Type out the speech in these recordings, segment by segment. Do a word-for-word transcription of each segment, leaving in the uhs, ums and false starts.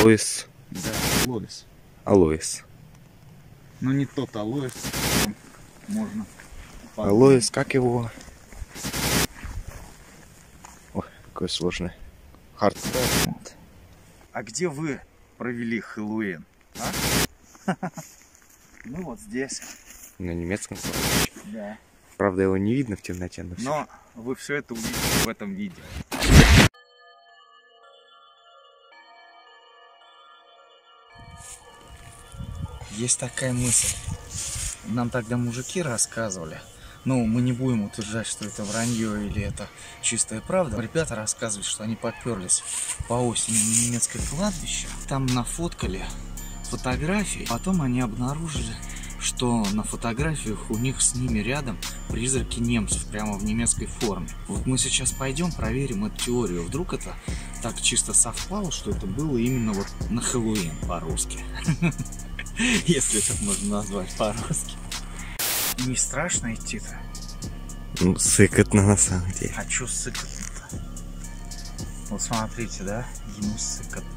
Алоис. Да, Алоис. Алоис. Но не тот Алоис, можно. Алоис, как его? Ой, какой сложный. Хард. А где вы провели Хэллоуин? А? Ну вот здесь. На немецком кладбище. Да. Правда, его не видно в темноте, но, но вы все это увидите в этом видео. Есть такая мысль. Нам тогда мужики рассказывали. Ну, мы не будем утверждать, что это вранье или это чистая правда. Ребята рассказывают, что они поперлись по осени на немецкое кладбище. Там нафоткали фотографии. Потом они обнаружили, что на фотографиях у них с ними рядом призраки немцев прямо в немецкой форме. Вот мы сейчас пойдем проверим эту теорию. Вдруг это так чисто совпало, что это было именно вот на Хэллоуин по-русски. Если это можно назвать по-русски. Не страшно идти-то? Ну, сыкотно на самом деле. А чё сыкотно-то? Вот смотрите, да? Ему сыкотно.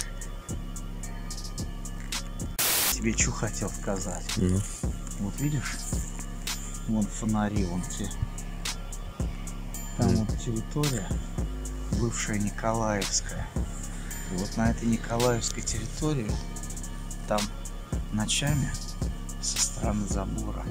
Тебе что хотел сказать? Ну. Вот видишь? Вон фонари, вон те. Там mm. вот территория бывшая Николаевская. И вот на этой Николаевской территории там ночами со стороны забора,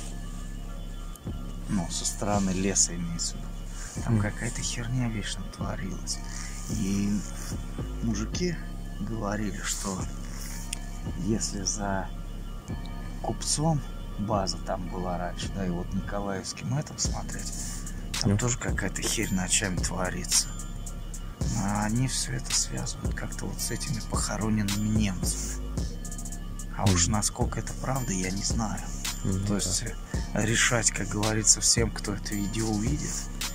ну, со стороны леса имеется в виду, там mm. какая-то херня вечно творилась. И мужики говорили, что если за Купцом база там была раньше, да, и вот Николаевским этом смотреть, там mm. тоже какая-то херь ночами творится. А они все это связывают как-то вот с этими похороненными немцами. А уж насколько это правда, я не знаю. Mm-hmm. То есть решать, как говорится, всем, кто это видео увидит.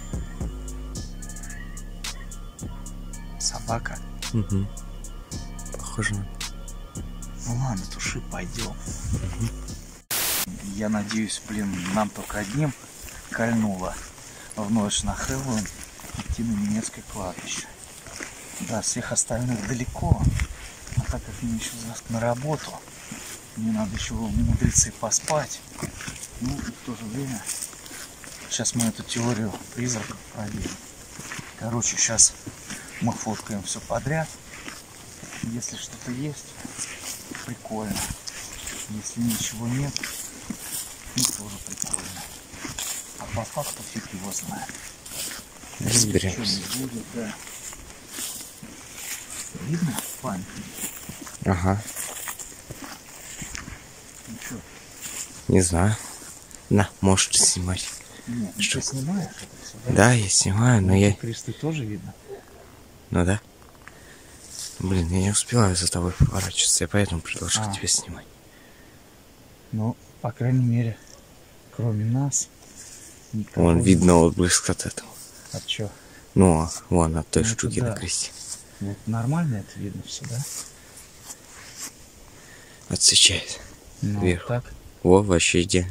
Собака. Mm-hmm. Похоже на... Ну ладно, туши, пойдем. Mm-hmm. Я надеюсь, блин, нам только одним кольнуло в ночь на Хэллоуин идти на немецкое кладбище. Да, всех остальных далеко. А так как мне еще завтра на работу, мне надо еще мудрецы поспать. Ну и в то же время сейчас мы эту теорию призраков проверим. Короче, сейчас мы фоткаем все подряд. Если что-то есть, прикольно. Если ничего нет, ну тоже прикольно. А по факту фиг его знает. Разберемся. Будет, да. Видно памятник? Ага. Ну что? Не знаю. На, можешь снимать. Нет, ну что? Ты снимаешь это все, да? Да, я снимаю, но я... Кресты тоже видно? Ну да. Блин, я не успеваю за тобой поворачиваться, я поэтому предложил а. тебе снимать. Ну, по крайней мере, кроме нас, никого... Вон видно отблеск от этого. От чего? Ну, вон от той ну, штуки да. на кресте. Вот нормально это видно все, да? Отсвечает. Ну, вверх. Так. Во, вообще идеально.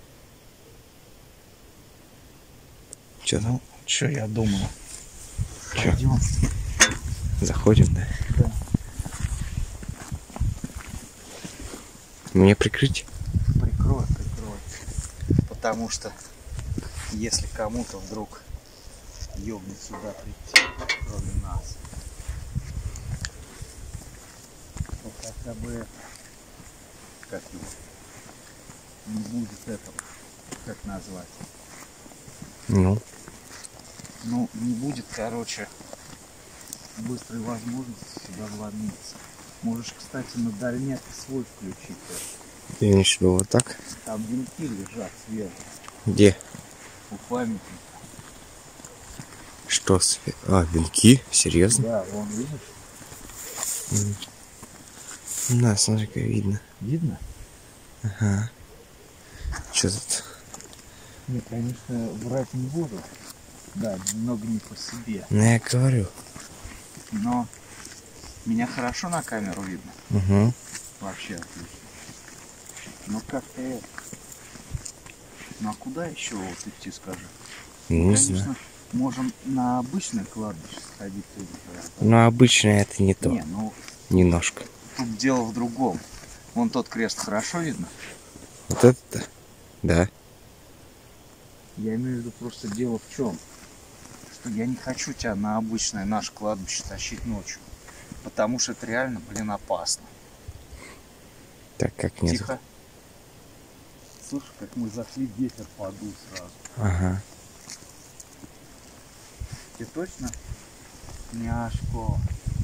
Че там? Ну, что я думаю? Че? Пойдем. Заходим, да? Да. Мне прикрыть? Прикрой, прикрой. Потому что если кому-то вдруг ёбнет сюда прийти, кроме нас, то хотя бы это, как его, не будет этого, как назвать. Ну? Ну, не будет, короче, быстрой возможности сюда вломиться. Можешь, кстати, на дальняк свой включить. Я не что, вот так? Там винки лежат сверху. Где? У памятника. Что сверху? А, венки? Серьезно? Да, вон, видишь? Mm. Да, смотри-ка, видно. Видно? Ага. Что тут? Не, конечно, врать не буду. Да, немного не по себе. Ну, я говорю. Но меня хорошо на камеру видно. Угу. Вообще отлично. Но как-то это... Ну а куда еще вот идти, скажи? Не Мы, конечно, знаю. можем на обычное кладбище сходить. Но обычно это не то. Не, ну Немножко. Тут дело в другом. Вон тот крест хорошо видно? Вот это-то? Да. Я имею в виду просто дело в чем? Что я не хочу тебя на обычное наше кладбище тащить ночью. Потому что это реально, блин, опасно. Так, как нет? Тихо. Слушай, как мы зашли, ветер подул сразу. Ага. Ты точно? Няшко.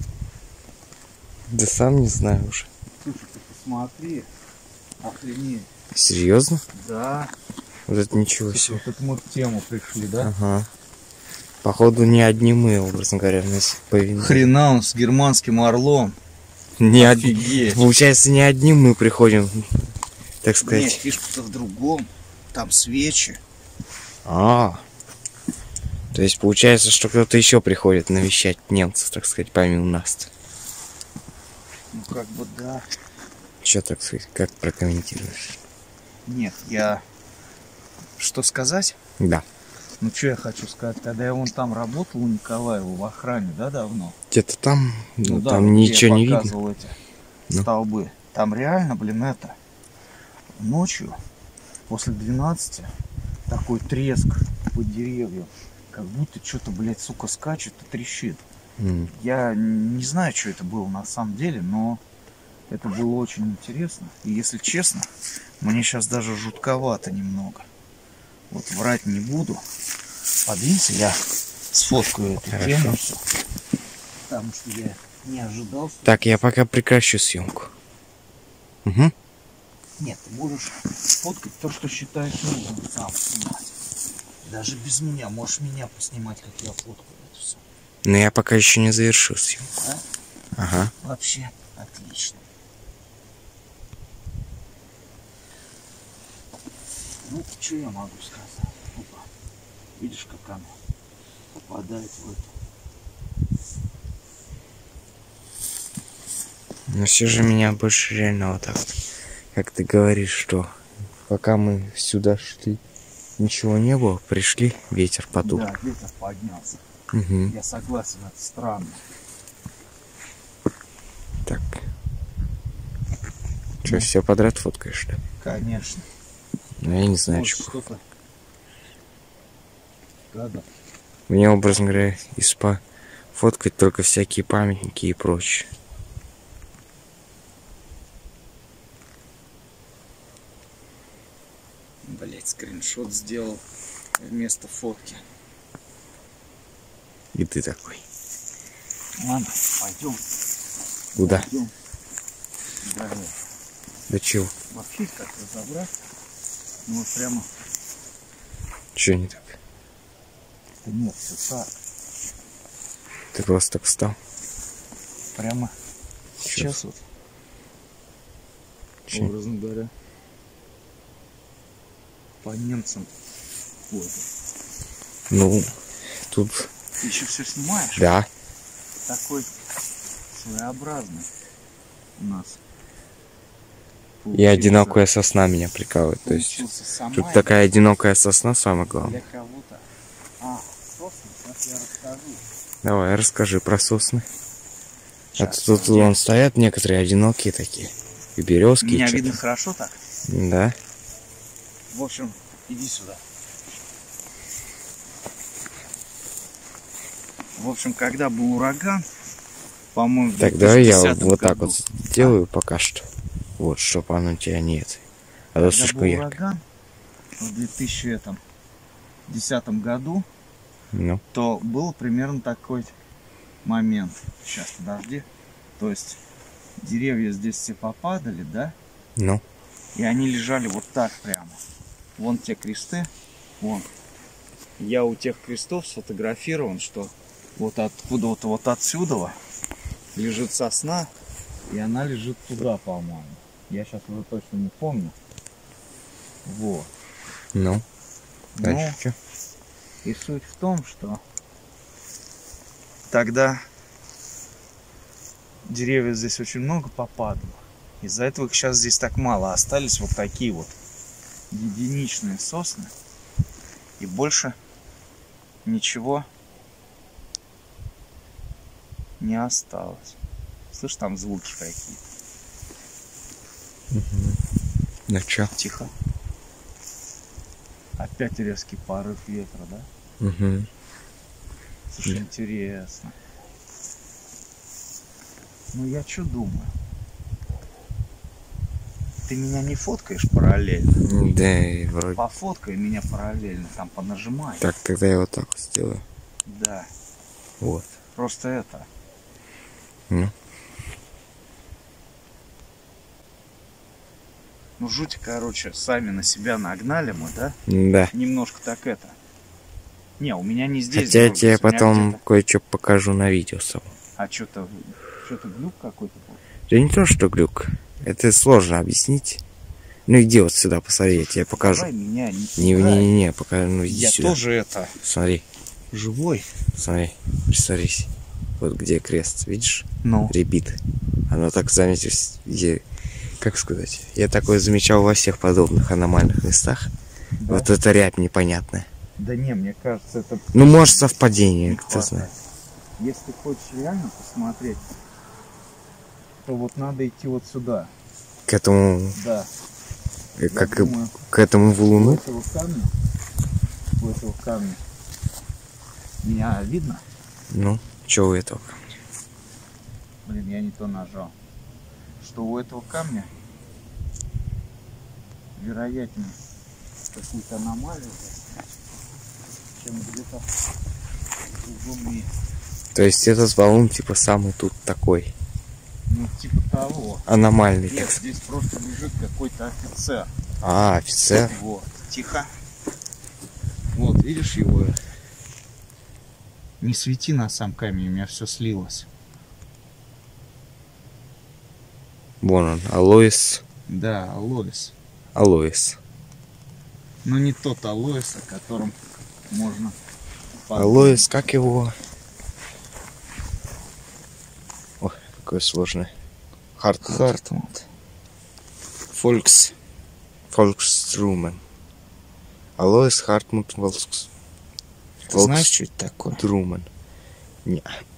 Да сам не знаю уже. Слушай, ты посмотри. Охренеть. Серьезно? Да. Вот это ничего Слушай, себе. вот это мы к тему пришли, да? Ага. Походу не одни мы, образно говоря, нас повинны. Хрена он с германским орлом. Не Офигеть. од... Получается, не одни мы приходим, так сказать. Нет, фишка-то в другом. Там свечи. А, то есть получается, что кто-то еще приходит навещать немцев, так сказать, помимо нас. Ну как бы да. Че, так сказать, как прокомментируешь? Нет, я... Что сказать? Да. Ну что я хочу сказать, когда я вон там работал у Николаева в охране, да, давно? Где-то там, ну, да, там вот ничего я не видно. показывал эти Ну. столбы. Там реально, блин, это... Ночью, после двенадцати, такой треск по деревьям. Как будто что-то, блядь, сука, скачет и трещит. М. Я не знаю, что это было на самом деле, но это было очень интересно. И если честно, мне сейчас даже жутковато немного. Вот врать не буду. Подвинься, я сфоткаю эту Хорошо. тему. Всё. Потому что я не ожидал. Что... Так, я пока прекращу съемку. Угу. Нет, ты можешь фоткать то, что считаешь нужным сам снимать. Даже без меня. Можешь меня поснимать, как я фоткаю это все. Но я пока еще не завершил съемку. Да? Ага. Вообще отлично. Ну, что я могу сказать? Опа. Видишь, как оно попадает в это. Но все же меня больше реально вот так вот, как ты говоришь, что пока мы сюда шли, ничего не было, пришли, ветер подул. Да, ветер поднялся. Угу. Я согласен, это странно. Так. Что, все подряд фоткаешь, что ли? Конечно. Ну, я не знаю, Вот что. что-то. Да-да. Мне, образно говоря, испа фоткать только всякие памятники и прочее. Блять, скриншот сделал вместо фотки. И ты такой. Ладно, пойдем. Куда? Пойдем. Да, Да чего? вообще как разобраться? Ну вот прямо. Че не так? Да нет, все так. Ты просто так встал? Прямо сейчас вот. Че? Образно говоря. По немцам ходят. Ну, тут... Ты еще все снимаешь? Да. Такой своеобразный у нас. И получился- одинокая сосна меня прикалывает. То есть получился Самай тут такая одинокая сосна, самое главное. для кого-то. А, сосны, сейчас я расскажу. Давай, расскажи про сосны. А Щас, тут подожди. вон стоят некоторые одинокие такие. И березки, Меня и что-то. видно хорошо так? Да. В общем, иди сюда. В общем, когда был ураган, по-моему, в Так, давай я 2010 вот так году, вот сделаю пока что. Вот, чтобы оно тебя нет. А то когда слишком был ярко. ураган в две тысячи десятом году, Ну, то был примерно такой момент. Сейчас, подожди. То есть деревья здесь все попадали, да? ну. И они лежали вот так прямо. Вон те кресты. Вон. Я у тех крестов сфотографирован, что вот откуда вот, вот отсюда лежит сосна, и она лежит туда, по-моему. Я сейчас уже точно не помню. Вот. Ну. Ну, Дальше что? и суть в том, что тогда деревьев здесь очень много попадало. Из-за этого их сейчас здесь так мало. Остались вот такие вот единичные сосны. И больше ничего не осталось. Слышь, там звуки какие. Угу. Ну чё? Тихо. Опять резкий порыв ветра, да? Угу. Слушай, интересно. Ну я что думаю? Ты меня не фоткаешь параллельно? Да, и вроде. Пофоткай меня параллельно, там понажимай. Так, тогда я вот так вот сделаю. Да. Вот. Просто это. Ну. Ну жуть, короче, сами на себя нагнали мы, да? Да. Немножко так это. Не, у меня не здесь. Хотя я дергается, тебе у меня потом где-то- кое-что покажу на видео с собой. А что-то, что-то глюк какой-то был? Да не то, что глюк. Это сложно объяснить. Ну иди вот сюда, посмотри, я тебе покажу. Давай меня не Не, пугай. не, не, не, покажу, ну иди Я сюда. тоже это, Смотри, живой. смотри, присмотрись. Вот где крест, видишь? Ну. Ребит. Оно так, заметишь, я, как сказать, я такое замечал во всех подобных аномальных местах. Да? Вот это рябь непонятная. Да не, мне кажется, это... Ну, может, совпадение, не кто хватает. знает. Если хочешь реально посмотреть, то вот надо идти вот сюда. К этому, Да. э, как Я и думаю, к этому у валуну. этого камня, у этого камня, меня видно? Ну, что у этого? Блин, я не то нажал. Что у этого камня, вероятнее, какую-то аномалию, чем где-то в другом месте. То есть этот валун типа самый тут такой Ну, типа того. аномальный. Нет, Так сказать. здесь просто лежит какой-то офицер. А, офицер. Вот, тихо. Вот, видишь его? Не свети на сам камень, у меня все слилось. Вон он, Алоис. Да, Алоис. Алоис. Но не тот Алоис, о котором можно подумать. Алоис, как его? Ой, какое сложное. Хартмут. Хартмут. Фолькс. Фолькструмен. Алоис Хартмут Волкс. Ты знаешь, что это такое? Друмен. Не.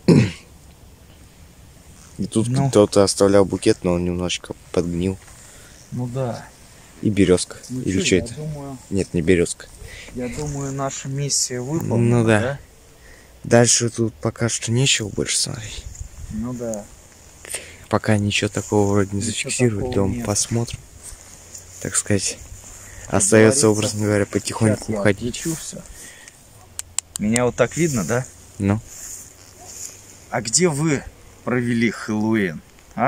И тут Ну. кто-то оставлял букет, но он немножечко подгнил. Ну да. И березка. Ну Или чё, что я это? думаю, Нет, не березка. я думаю, наша миссия выполнена, Ну да. да? Дальше тут пока что нечего больше смотреть. Ну да. Пока ничего такого вроде не Ничего зафиксировали, такого дом нет. посмотрим. Так сказать, Как остается, говорится, образно говоря, Сейчас потихоньку я уходить. отключу всё. Меня вот так видно, да? Ну, А где вы провели Хэллоуин, а?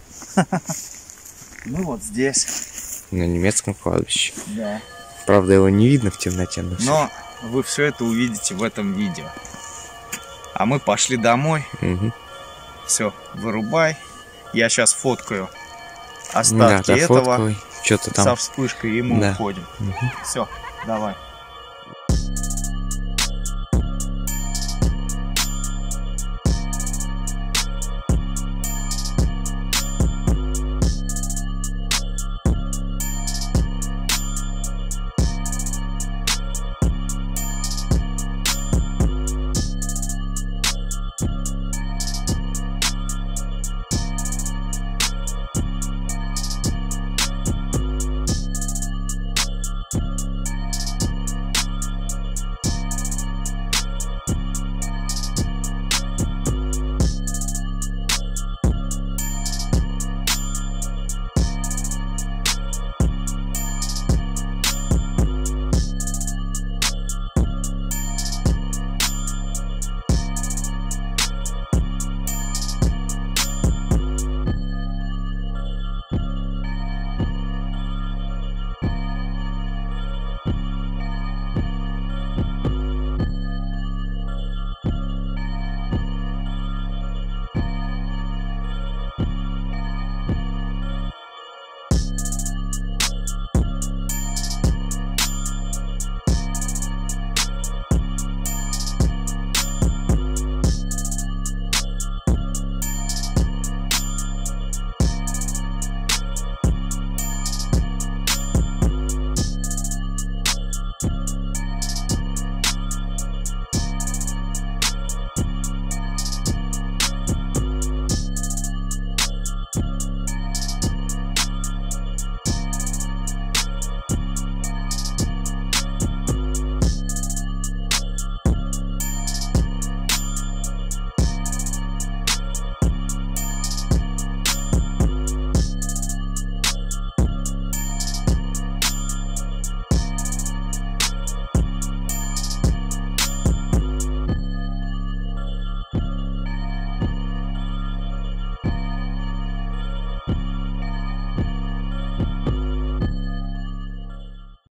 Ну вот здесь. на немецком кладбище. Да. Правда, его не видно в темноте, но, всё Но вы все это увидите в этом видео. А мы пошли домой. же. Мгм. Все, вырубай. Я сейчас фоткаю Да, остатки этого дофоткивай. Что-то со там. вспышкой, и мы Да. уходим. Мгм. Все, давай.